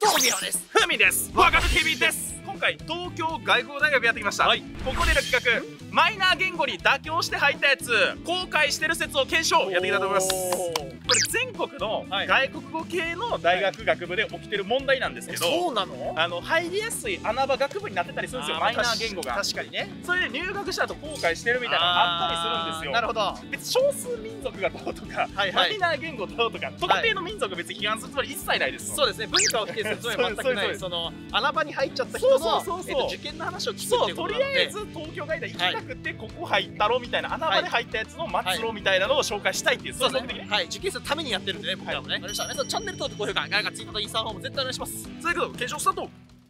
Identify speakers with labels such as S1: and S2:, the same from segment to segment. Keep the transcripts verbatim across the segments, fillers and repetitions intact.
S1: トービアです。
S2: ふみです。ワカメ ティーブイ です。今回東京外国大学やってきました。はい、ここでの企画、マイナー言語に妥協して入ったやつ、後悔してる説を検証やっていきたいと思います。これ全国の外国語系の大学学部で起きてる問題なんですけど、
S1: そうなの？
S2: あの入りやすい穴場学部になってたりするんですよ。マイナー言語が。
S1: 確かにね。
S2: それで入学した後後悔してるみたいなのがあったりするんですよ。
S1: なるほど。
S2: 別に少数民族がどうとか、マイナー言語どうとか、特定の民族を別に批判するつもり一切ないです。
S1: そうですね。文化を否定するつもりは全くない。その穴場に入っちゃった人の受験の話を聞くっていうことなので、とりあえず東京外大行きたくてここ入ったろみたいな、穴場で入ったやつの末路みたいなのを紹介したいっていう、そうですね。はい、受験するためにやってるんでね、僕らもね。わかりました。皆さんチャンネル登録、高評価、なんかツイッターとインスタの方も絶対お願いします。
S2: ということで検証スタート。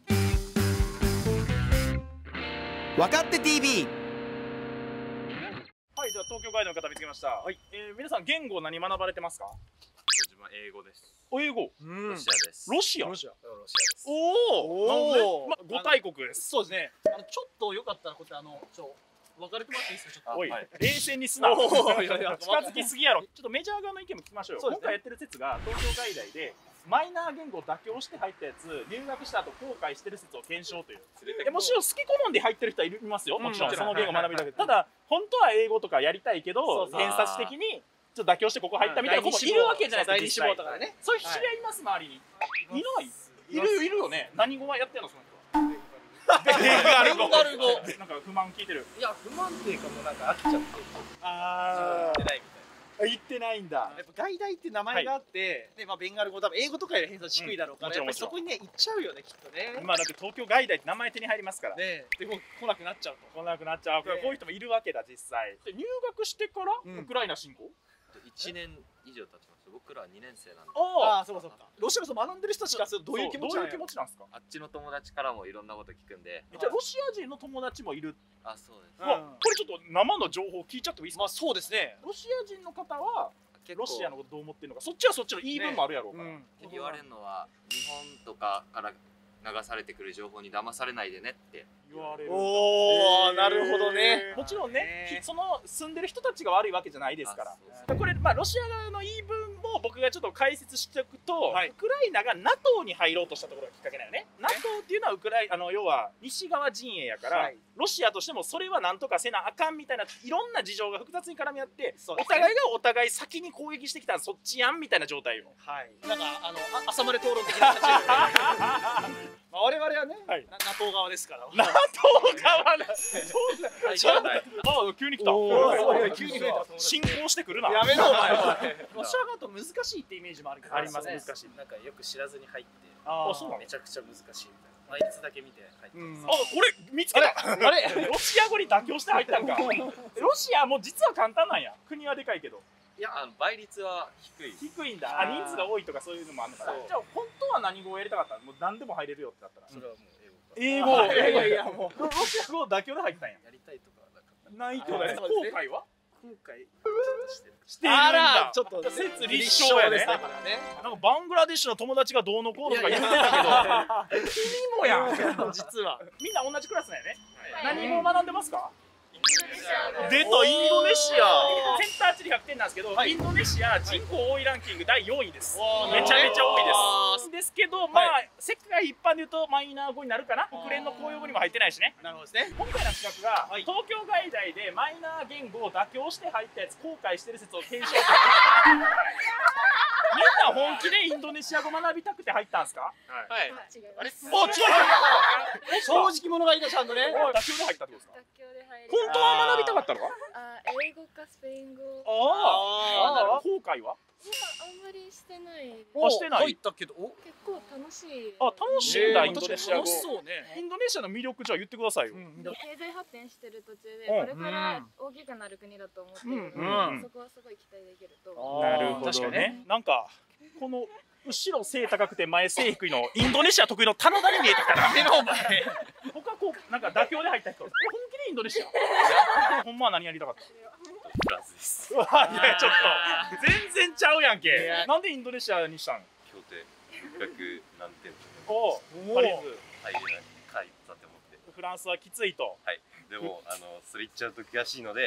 S3: わかって ティーブイ。
S2: はい、じゃあ東京ガイドの方見つけました。はい、えー、皆さん言語何学ばれてますか？
S4: 自分は英語です。
S2: お、英語。
S4: ロシアです。
S2: ロシア。
S4: ロシア。ロシアです。
S2: おお。なんで、ま、五大国です。
S1: そうですね。あのちょっとよかったらこうやってあのちょ分かれてもらっていいですか？ちょっと。
S2: おい、冷静にすな。近づきすぎやろ。ちょっとメジャー側の意見も聞きましょうよ。今回やってる説が東京外大でマイナー言語を妥協して入ったやつ、入学した後後悔してる説を検証という。もちろん好き好んで入ってる人はいますよ。もちろんその言語学びだけど。ただ本当は英語とかやりたいけど偏差値的にちょっと妥協してここ入ったみたいな子もいるわけじゃないですか。そういう知り合います周りに。いない？いるいるよね。何語はやってんのその人は。ベンガル語。なんか不満聞いてる。
S1: いや不満っていうかもうなんか飽きちゃって。ああ。言ってないみたいな。言ってないんだ。やっぱ外大って名前があって、でまあベンガル語多分英語とかより偏差値低いだろうから、やっぱりそこにね行っちゃうよねきっとね。
S2: 今だって東京外大って名前手に入りますから。
S1: ね。でも来なくなっちゃうと。
S2: 来なくなっちゃう。こういう人もいるわけだ実際。入学してからウクライナ侵攻？
S4: いちねん以上経ちました。僕らはにねん生なんで。
S1: ああ、そうかそうか。ロシアの学んでる人たちからするとどういう気持ちなんですか？
S4: あっちの友達からもいろんなこと聞くんで。
S2: じゃあロシア人の友達もいる？
S4: あ、そうです。
S2: これちょっと生の情報聞いちゃってもいいですか？
S1: まあそうですね。
S2: ロシア人の方はロシアのことどう思ってるのか、そっちはそっちの言い分もあるやろうから。
S4: 言われるのは日本とかから流されてくる情報に騙されないでねって
S2: 言われる。
S1: おお、なるほどね。
S2: もちろんね、その住んでる人たちが悪いわけじゃないですから。これまあロシア側の言い分も僕がちょっと解説しておくと、ウクライナが ナトー に入ろうとしたところがきっかけだよね。ナトー っていうのはウクライナの要は西側陣営やから、ロシアとしてもそれはなんとかせなあかんみたいないろんな事情が複雑に絡み合って、お互いがお互い先に攻撃してきたらそっちやんみたいな状態よ。
S1: はい。なんかあの朝まで討論的な感じで。我々はね、ナトー側ですから。
S2: ナトー側だ。そうだ。あ、急に来た。
S1: 急に増えた。
S2: 進行してくるな。
S1: やめろお前。ロシア側と難しいってイメージもあるけど。
S2: あります難しい。
S5: なんかよく知らずに入って、
S2: あ、そうなの。
S5: めちゃくちゃ難しいみたいな。倍率だけ見て入って。
S2: あ、俺見つけた。あれ、ロシア語に妥協して入ったんか。ロシアも実は簡単なんや。国はでかいけど。
S4: いや、あの倍率は低い。
S2: 低いんだ。あ、人数が多いとかそういうのもあるのかな。じゃあ本当は何語をやりたかったの？もう何でも入れるよってなったら。
S5: それはもう
S2: 英語。英語。いやいやいやもうロシア語妥協で入ったんや。
S5: やりたいとか
S2: ないとね。後悔は？
S5: 後悔ちょっとしてる。
S2: しているんだ。
S1: ちょっと
S2: 説立証やね。なんかバングラデシュの友達がどうのこうのとか言ってたけど、君もやん。
S1: 実は
S2: みんな同じクラスだよね。何語を学んでますか？出た、インドネシア。センター値でひゃくてんなんですけど、インドネシア人口多いランキングだいよんいです。めちゃめちゃ多いです。ですけど、まあ世界一般で言うとマイナー語になるかな。国連の公用語にも入ってないしね。
S1: なるほどですね。
S2: 今回の企画が東京外大でマイナー言語を妥協して入ったやつ後悔してる説を検証。みんな本気でインドネシア語学びたくて入ったんですか？
S1: はい。
S2: あ、違う。
S1: あれ？正直者がいたちゃんとね。
S2: 妥協で入ったってことですか？
S6: 妥協で入る。
S2: 本当は学びたかったのか？
S6: あ、英語かスペイン語。
S2: ああ、後悔は？
S6: あんまりしてない。
S2: あ、してない。
S1: 入ったけど、
S6: 結構楽しい。
S2: あ、楽しいんだインドネシア語。
S1: 楽しそうね。
S2: インドネシアの魅力じゃあ言ってくださいよ。
S6: 経済発展してる途中でこれから大きくなる国だと思っているので、そこはすごい期待できると思
S2: う。なるほどね。なんかこの後ろ背高くて前背低いのインドネシア得意の棚田に見えてきたな。目の前。他こうなんか妥協で入った人。本気でインドネシア。ほんまは何やりたかった？
S4: フランスです。
S2: いやちょっと全然ちゃうやんけ。なんでインドネシアにしたん？
S4: 協定ろっぴゃく何点と
S2: おお、パリーズ
S4: 入れないかいだって思って。
S2: フランスはきついと。
S4: はい。でもあのスリっちゃうと悔しいので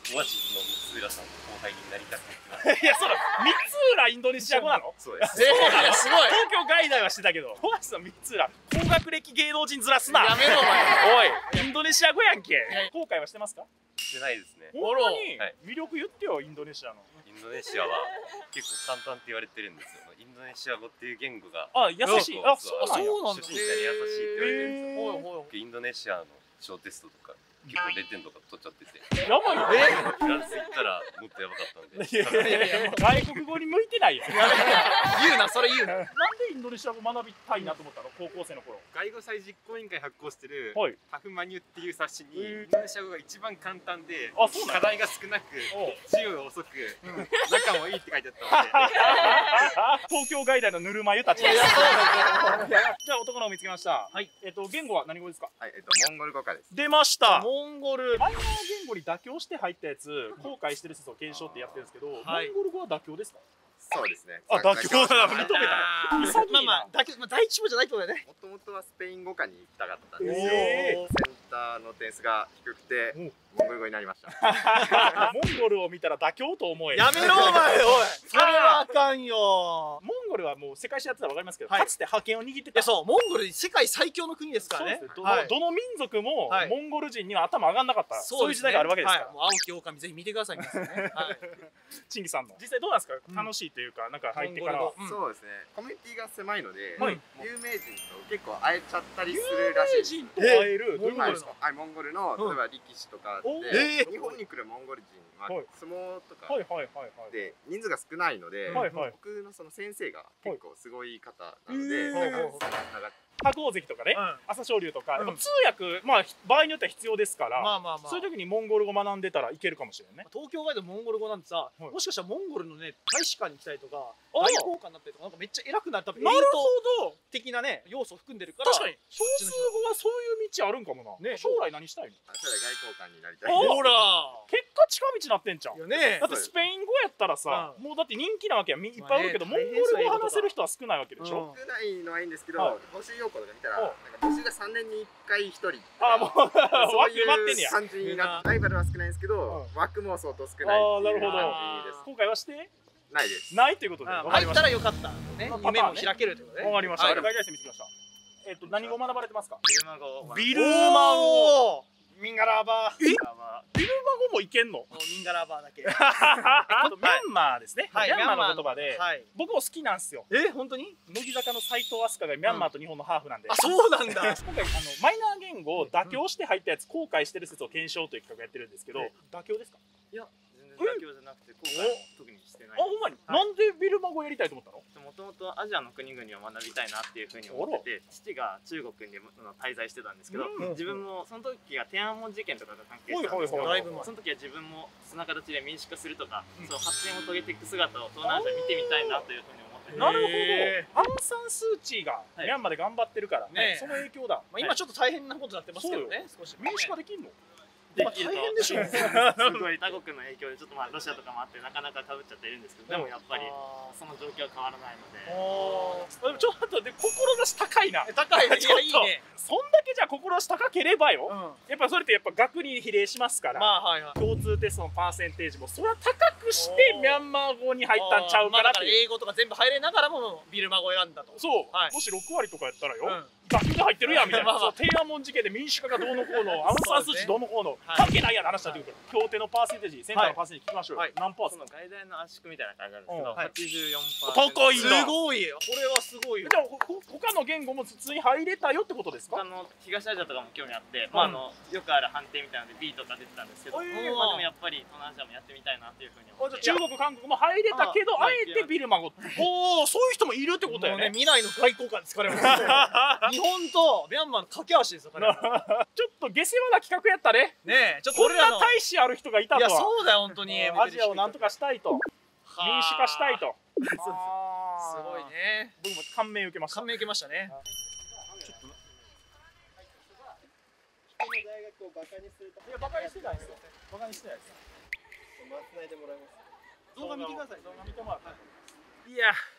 S7: オアシスの三浦さんの後輩になりたくて。
S2: いや、そうだ、三浦インドネシア語なの？
S7: そうです。
S2: そうなの？すごい。東京外大はしてたけど、オアシスの三浦、高学歴芸能人ずらすな。
S8: やめろお前。
S2: おい、インドネシア語やんけ。後悔はしてますか？
S7: してないですね。
S2: ほんまに魅力言ってよ、インドネシアの。
S7: インドネシアは結構簡単って言われてるんですよ。インドネシア語っていう言語が
S2: あ、優しい。あ、そうなんや。
S7: 初心者に優しいって言われてるんですよ。インドネシアの小テストとか結構れってんとか取っちゃってて、
S2: やばいよ。
S7: フランス行ったらもっとやばかったんで。
S2: いやいやいや、外国語に向いてないよ。
S8: 言うな、それ言うな。
S2: なんでインドネシア語学びたいなと思ったの？高校生の頃。
S9: 外語祭実行委員会発行してる
S2: はい
S9: タフマニュっていう冊子にインドネシア語が一番簡単で
S2: あ、そうなの？
S9: 課題が少なく授業が遅く仲もいいって書いてあったので
S2: 東京外大のぬるま湯たち。じゃあ男の子見つけました。はい。えっと言語は何語ですか？
S9: はい、えっとモンゴル語科です。
S2: 出ました。
S8: モンゴル。
S2: マイナー言語に妥協して入ったやつ、後悔してる説を検証ってやってるんですけど、モンゴル語は妥協ですか？
S9: そうですね。
S2: あ、妥協だ。認めた。
S8: まあまあ、だけまあ第一志望じゃないってことだよね。
S9: もともとはスペイン語科に行きたかったんですよ。
S2: えー
S9: センターの点数が低くてモンゴル語になりました。
S2: モンゴルを見たら妥協と思え。
S8: やめろお前、おい。それはあかんよ。
S2: モンゴルはもう世界史やってたらわかりますけど、
S8: はい
S2: かつて覇権を握ってた。
S8: いや、そう、モンゴル世界最強の国ですからね。
S2: そうですど
S8: はい
S2: のどの民族も
S8: はい
S2: モンゴル人には頭上がんなかった。そういう時代があるわけですから
S8: はい。もう青き狼ぜひ見てください皆さんね。はい。
S2: チンギさんの実際どうなんですか？
S8: うん
S2: 楽しいというか、なんか入ってから
S8: モンゴル語
S9: そうですね。コミュニティが狭いので、
S2: はい
S9: 有名人と結構会えちゃったりするらしいです。
S2: 人と会える。どういうこと
S9: はい
S2: ですか？
S9: はい、モンゴルの
S8: うん
S9: 例えば力士とか
S2: お
S9: で、
S8: えー
S9: 日本に来るモンゴル人は
S2: はい
S9: 相撲とか
S2: はいはいはいはい。
S9: で人数が少ないので、
S2: はいはい
S9: 僕のその先生が結構すごい方なので、
S2: はい
S9: なんかなんか
S2: 白鵬関とかね、
S8: うん
S2: 朝青龍とか、
S8: うん
S2: やっぱ通訳、まあ場合によっては必要ですから、
S8: まあまあまあ。
S2: そういう時にモンゴル語学んでたらいけるかもしれないね。
S8: 東京ガイドモンゴル語なんてさ、
S2: はい
S8: もしかしたらモンゴルのね大使館に来たりとか
S2: あ
S8: 外交官になったりとかなんかめっちゃ偉くなる多分エリ
S2: なる
S8: ート
S2: ほど。
S8: 的なね要素を含んでるから。
S2: 確かに少数語はそういう道あるんかもな。
S8: ね
S2: 将来何したいの？
S9: 将来外交官になりたい
S2: あ
S9: です。
S8: ほら。
S2: 結果近道なってんじゃん。
S8: いやね
S2: だってスペイン語やったらさ、
S8: う
S2: もうだって人気なわけやみいっぱいあるけど、
S8: まあね
S2: モンゴル語話せる人は少ないわけでしょ。
S9: 少ないのはいいんですけど、
S2: はい
S9: 募集要項とか見たら、
S2: お
S9: なんか募集がさんねんにいっかいひとり。
S2: ああもう
S9: そう
S2: 枠
S9: い
S2: 待ってんねや。
S9: う感じになって、ライバルは少ないんですけど、枠も相当少ない
S2: ああ
S9: っていう
S2: なるほど。
S9: 感じです。
S2: 後悔はして
S9: ないです。
S2: ないということで。
S8: あ
S2: わかりました
S8: 入ったらよかったね。
S2: まあパターンね
S8: 夢も開けるということね。
S2: わかりました。
S8: はい
S2: 外来生見つけました。えっと何語学ばれてますか？
S5: ビルマ語
S2: ビルマ語。
S8: おーミンガラーバー。
S2: え
S5: は
S2: ビルマ語もいけんの？
S8: ミンガラーバーだけ。
S2: あとミャンマーですね。ミ
S8: はい
S2: ャンマーの言葉で、
S8: はい。
S2: 僕も好きなんですよ。
S8: え本当に？
S2: 乃木坂の斉藤飛鳥がミャンマーと日本のハーフなんで。
S8: あそうなんだ。
S2: 今回あのマイナー言語を妥協して入ったやつ、後悔してる説を検証という企画やってるんですけど、妥協ですか？
S5: いや全然妥協じゃなくて後悔も特にしてない
S2: あ、ほんまに、なんでビルマ語やりたいと思ったの？
S5: もともとアジアの国々を学びたいなっていうふうに思ってて、父が中国に滞在してたんですけど、
S2: うん
S5: 自分もその時が天安門事件とかが関係してたんですけど、
S2: はいはいはいはい
S5: その時は自分もそんな形で民主化するとか、その発展を遂げていく姿を東南アジア見てみたいなというふうに思ってて、
S2: なる
S8: へ
S2: ほど。アンサンスーチーが
S5: はい
S2: ミャンマーで頑張ってるから、
S8: ね
S2: その影響だ。
S8: まあ今ちょっと大変なことになってますけどね。少し
S2: 民主化できんの？
S5: できると
S8: 大変でしょ
S5: すごい他国の影響でちょっとまあロシアとかもあってなかなかかぶっちゃっているんですけど、でもやっぱりその状況は変わらないので。
S2: でもちょっとで志高いな。
S8: 高いね。
S2: ちょっと
S8: いやいいね。
S2: そんだけじゃ志高ければよ。
S8: うん。
S2: やっぱそれってやっぱ学に比例しますから。
S8: まあはいはい。
S2: 共通テストのパーセンテージもそれは高くしてミャンマー語に入ったんちゃうかなっていう。
S8: 英語とか全部入れながらもビルマ語を選んだと。
S2: そう、
S8: はい
S2: もしろく割とかやったらよ、
S8: うん
S2: 学で入ってるやんみたいな、
S8: まあまあ
S2: そう天安門事件で民主化がどうのこうの、アウンサンスーチーどうのこうの、
S8: はい
S2: 関係ないやん話したってこと、協定のパーセンテージ、センターのパーセンテージ聞きましょうよ、
S8: はい
S2: 何パーセン
S5: その外大の圧縮みたいな感じなんですけど、
S2: うんはい
S5: はちじゅうよんパーセント。
S2: 高いんだ
S8: すごいよ。これはすごいよ。
S2: ト、じゃあほほ他の言語も普通に入れたよってことですか？
S5: 他の東アジアとかも興味あって、まああのよくある判定みたいなので B とか出てたんですけど、
S2: えー
S5: まあでもやっぱり東南アジアもやってみたいなっていうふうに思って。
S2: 中国、韓国も入れたけど、あ
S5: あ
S2: えてビルマ語って、おお、そういう人もいるってことや
S8: もうね、
S2: ね。
S8: 未来の外交官です彼は。日本とミャンマーの架け橋ですよ彼は。
S2: ちょっと下世話な企画やったね。
S8: ねえ、ちょっと
S2: こんな
S8: 俺らの。
S2: 大使ある人がいた
S8: いや
S2: とは。
S8: そうだよ本当に。
S2: アジアをなんとかしたいと、民主化したいと。
S8: す
S2: す
S8: ごい。ね。
S2: 僕も感銘受けました。
S8: 感銘受けましたね。
S2: いや、バカにしてないですよ。バカにしてないですよ。動画見てください。動画見てもらって。いや。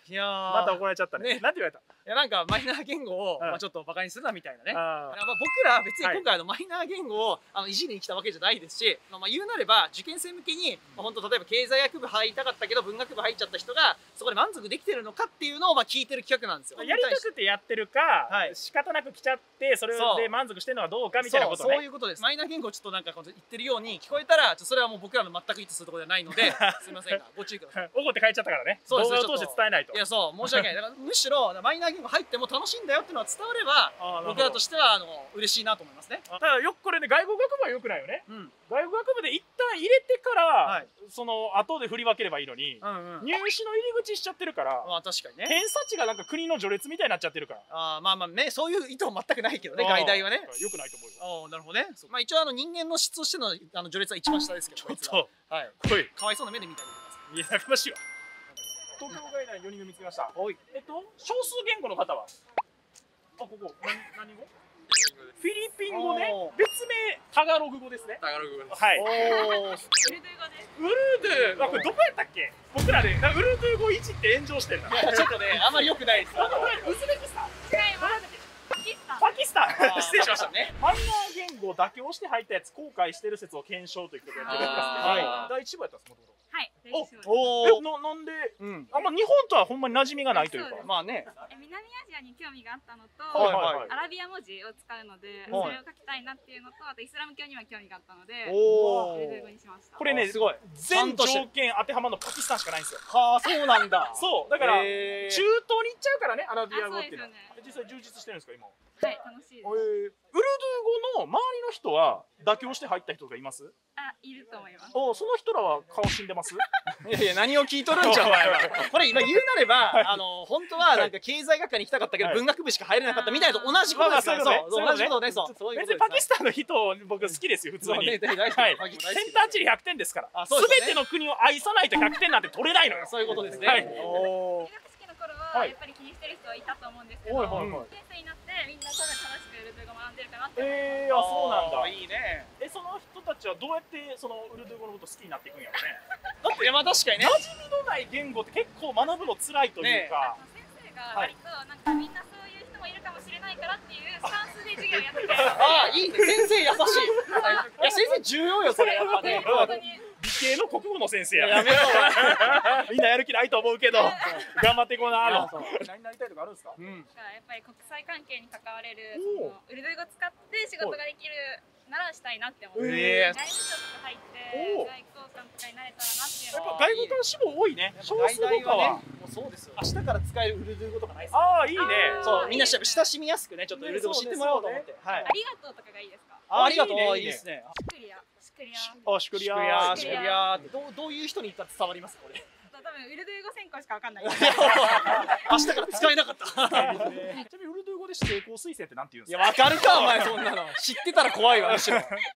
S8: いやー
S2: また怒られちゃったね。
S8: ね
S2: なんて言われた？
S8: いやなんかマイナー言語を、
S2: うん
S8: まあ、ちょっとバカにするなみたいなね。
S2: あ
S8: まあ、僕ら別に今回あのマイナー言語をあのいじりに来たわけじゃないですし、まあ、言うなれば受験生向けに、まあ、本当例えば経済学部入りたかったけど文学部入っちゃった人がそこで満足できてるのかっていうのをまあ聞いてる企画なんですよ。
S2: やりたくてやってるか、
S8: はい、
S2: 仕方なく来ちゃってそれで満足してるのはどうかみたいなことね。
S8: そう、そういうことです。マイナー言語をちょっとなんか言ってるように聞こえたら、それはもう僕らの全く意図するところではないので、すみませんがご注意ください。
S2: 怒って帰っちゃったからね。動画を通して伝えないと。
S8: いやそう申し訳ない。だからむしろマイナー言語入っても楽しいんだよっていうのは伝われば、僕らとしてはあの嬉しいなと思いますね。
S2: ただよくこれね外語学部はよくないよね。
S8: うん、
S2: 外語学部で一旦入れてから、はい、その後で振り分ければいいのに、うんうん、入試の入り口しちゃってるから、まあ確かにね。偏差値がなんか国の序列みたいになっちゃってるから。あ
S8: まあまあねそういう意図は全くないけどね外大はね。
S2: よくないと思うよ。
S8: あなるほどね。まあ一応あの人間の質としてのあの序列は一番下ですけど。
S2: ちょっと
S8: はい。
S2: 来い。
S8: かわいそうな目で見たりとか。
S2: いややめましょう。東京外大よにん組見つけました。えっと少数言語の方は。あここ何何語？フィリピン語ね。別名タガログ語ですね。
S4: タガログ語です。
S2: はい。
S6: ウルドゥー語です。
S2: ウルドゥー、あこれどこやったっけ？僕らでウルドゥー語いじって炎上してるな。
S8: ちょっとねあんまり良くないです。
S2: ウズベキスタン？
S6: 違います。
S2: パキスタン。失礼しました
S8: ね。
S2: マイナー言語を妥協して入ったやつ後悔してる説を検証ということでやってるんですけど、第一部やったんですもともと。
S6: はい。
S2: おお。ななんで、あんま日本とはほんまに馴染みがないというか。まあね。
S6: 南アジアに興味があったのと、
S2: ア
S6: ラビア文字を使うので、それを書きたいなっていうのと、あとイスラム教には興味があったので、ウルドゥー語にしました。
S2: これね、すごい。全条件当てはまるのパキスタンしかないんですよ。
S8: はあ、そうなんだ。
S2: そう、だから中東に行っちゃうからね、アラビア語っていうのは。実際充実してるんですか今。
S6: はい、楽しいです。ウ
S2: ルドゥー語の周りの人は妥協して入った人がいます？
S6: あ、いると思います。
S2: お、その人らは顔死んでます？
S8: いやいや何を聞いとるんじゃお前は。これ今言うなればあの本当はなんか経済学科に行きたかったけど文学部しか入れなかったみたいなと同じことですよ。そう同じことね。そう。
S2: 別にパキスタンの人僕好きですよ普通に。はい。センター値ひゃくてんですから。すべての国を愛さないとひゃくてんなんて取れないのよ。
S8: そういうことですね。
S2: はい。
S6: おお。はやっぱり気にしてる人はいたと思うんですけど、先生になってみんなただ楽しくウルドゥー語学んでるかなって。
S2: ええ、あそうなんだ。
S8: いいね。
S2: えその人たちはどうやってそのウルドゥー語のこと好きになっていくんやろね。
S8: だってまあ確かにね。
S2: 馴染みのない言語って結構学ぶの辛いというか。
S6: 先生が割となんかみんなそういう人もいるかもしれないからっていうスタンスで授業やってて。
S8: ああいいね。先生優しい。いや先生重要よそれやっぱね。
S2: 理系の国語の先生や。
S8: やめろ。
S2: みんなやる気ないと思うけど頑張っていこうな。何になりたいとかあるんですか？
S6: やっぱり国際関係に関われるウルドゥー語使って仕事ができるならしたいなって思って、外務省とか入って外交官とかになれたらなっていうのは。
S2: やっぱ外国の志望多いね。少数語科は
S8: そうですよ。明日から使えるウルドゥー語とかないですか？
S2: ああいいね。
S8: そうみんな親しみやすくねちょっとウルドゥー語知ってもらおうと思って。
S6: ありがとうとかがいいですか？
S8: ありがとういいですね。
S6: シュクリアシュクリア。
S2: あシュクリア
S8: シュクリアってどうどういう人に言ったら伝わりますかこれ？
S6: 多分ウルドゥー語専攻しかわかんない。
S8: 明日から使えなかった。
S2: ちなみにウルドゥー語で指定校推薦ってなんて言うんですか？
S8: いやわかるかお前そんなの。知ってたら怖いわむしろ。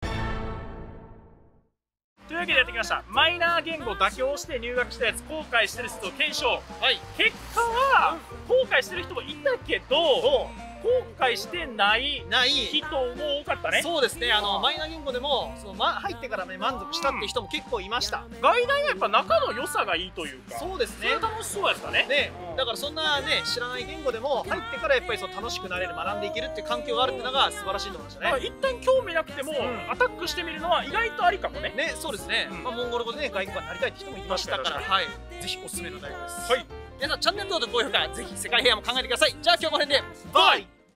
S2: というわけでやってきました。マイナー言語妥協して入学したやつ後悔してる説を検証。はい。結果は後悔してる人もいたけど。後悔してない人も多かったね。
S8: そうですね。あのマイナー言語でもそのま入ってからね満足したって人も結構いました。
S2: 外大はやっぱ仲の良さがいいというか。そうですね。楽しそうやったね。
S8: ね、だからそんなね知らない言語でも入ってからやっぱりそう楽しくなれる学んでいけるっていう環境があるっていうのが素晴らしいと思いましたね。
S2: 一旦興味なくてもアタックしてみるのは意外とありかもね。
S8: ね、そうですね。まあモンゴル語でね外国語になりたいって人もいましたから、はい。ぜひおすすめの大学です。はい。皆さんチャンネル登録高評価ぜひ世界平和も考えてください。じゃあ今日この辺でバイ。